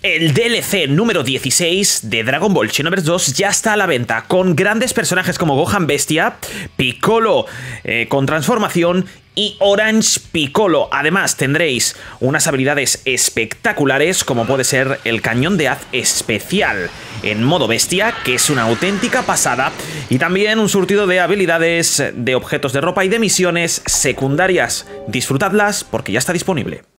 El DLC número 16 de Dragon Ball Xenoverse 2 ya está a la venta, con grandes personajes como Gohan Bestia, Piccolo con transformación y Orange Piccolo. Además tendréis unas habilidades espectaculares como puede ser el cañón de haz especial en modo bestia, que es una auténtica pasada, y también un surtido de habilidades, de objetos de ropa y de misiones secundarias. Disfrutadlas porque ya está disponible.